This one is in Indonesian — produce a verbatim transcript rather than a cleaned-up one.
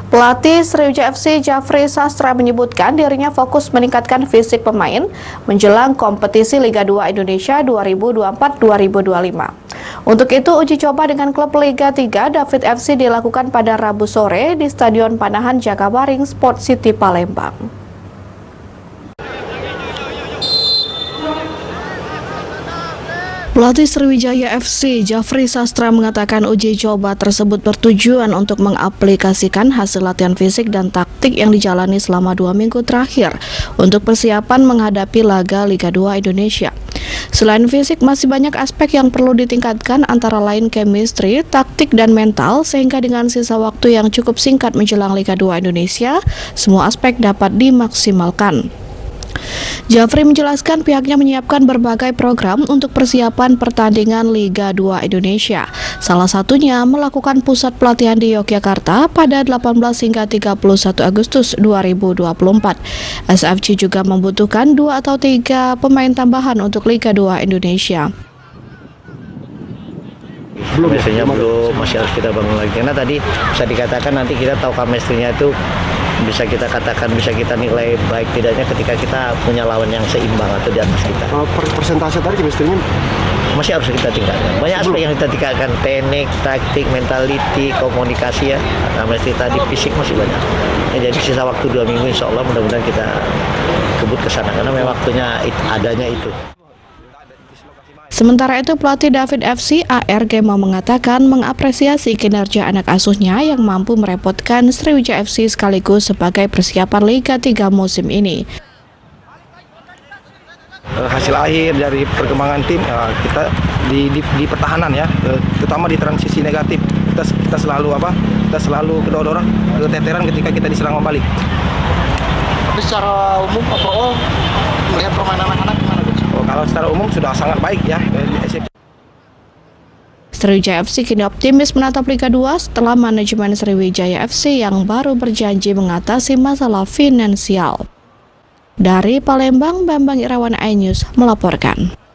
Pelatih Sriwijaya F C Jafri Sastra menyebutkan dirinya fokus meningkatkan fisik pemain menjelang kompetisi Liga dua Indonesia dua ribu dua puluh empat dua ribu dua puluh lima. Untuk itu, uji coba dengan klub Liga tiga David F C dilakukan pada Rabu sore di Stadion Panahan Jakabaring Sport City Palembang. Pelatih Sriwijaya F C Jafri Sastra mengatakan uji coba tersebut bertujuan untuk mengaplikasikan hasil latihan fisik dan taktik yang dijalani selama dua minggu terakhir untuk persiapan menghadapi laga Liga dua Indonesia. Selain fisik, masih banyak aspek yang perlu ditingkatkan, antara lain chemistry, taktik, dan mental, sehingga dengan sisa waktu yang cukup singkat menjelang Liga dua Indonesia, semua aspek dapat dimaksimalkan. Jafri menjelaskan pihaknya menyiapkan berbagai program untuk persiapan pertandingan Liga dua Indonesia. Salah satunya melakukan pusat pelatihan di Yogyakarta pada delapan belas hingga tiga puluh satu Agustus dua ribu dua puluh empat. S F C juga membutuhkan dua atau tiga pemain tambahan untuk Liga dua Indonesia. Belum, biasanya belum, masih harus kita bangun lagi. Karena tadi bisa dikatakan nanti kita tahu chemistry-nya itu bisa kita katakan, bisa kita nilai baik tidaknya ketika kita punya lawan yang seimbang atau di atas kita. Oh, persentase tadi chemistry-nya masih harus kita tingkatkan. Banyak aspek yang kita tingkatkan, teknik, taktik, mentality, komunikasi ya. Chemistry tadi, fisik masih banyak. Ya, jadi sisa waktu dua minggu insya Allah mudah-mudahan kita kebut ke sana karena memang waktunya it, adanya itu. Sementara itu, pelatih David F C A R Gema mengatakan mengapresiasi kinerja anak asuhnya yang mampu merepotkan Sriwijaya F C sekaligus sebagai persiapan Liga tiga musim ini. Hasil akhir dari perkembangan tim kita di, di, di pertahanan ya, terutama di transisi negatif kita kita selalu apa? Kita selalu kedor-doran, keteteran ketika kita diserang balik. Tapi secara umum overall melihat permainan anak-anak gimana? Oh, kalau secara umum sudah sangat baik ya. Sriwijaya F C kini optimis menatap Liga dua setelah manajemen Sriwijaya F C yang baru berjanji mengatasi masalah finansial. Dari Palembang, Bambang Irawan, iNews melaporkan.